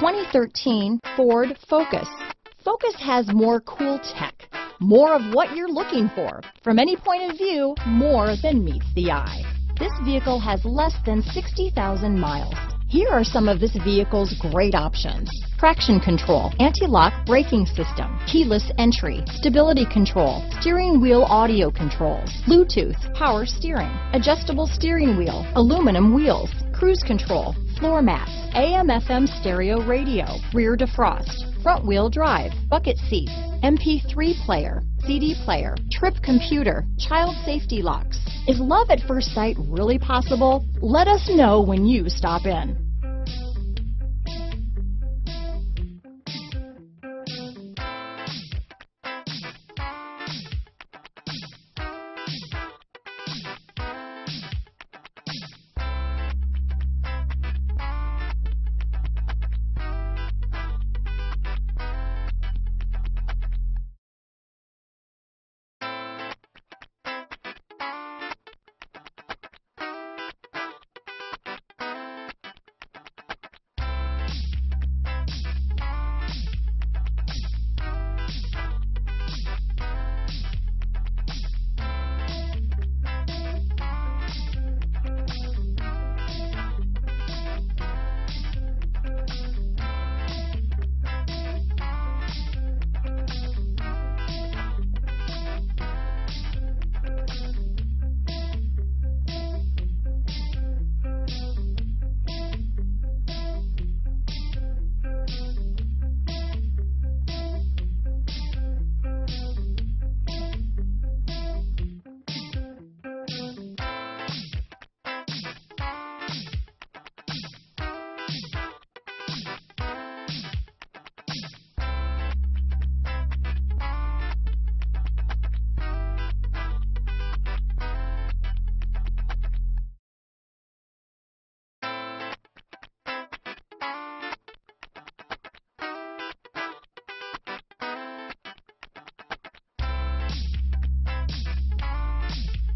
2013 Ford Focus. Focus has more cool tech, more of what you're looking for. From any point of view, more than meets the eye. This vehicle has less than 60,000 miles. Here are some of this vehicle's great options: traction control, anti-lock braking system, keyless entry, stability control, steering wheel audio controls, Bluetooth, power steering, adjustable steering wheel, aluminum wheels, cruise control, floor mats, AM/FM stereo radio, rear defrost, front wheel drive, bucket seats, MP3 player, CD player, trip computer, child safety locks. Is love at first sight really possible? Let us know when you stop in.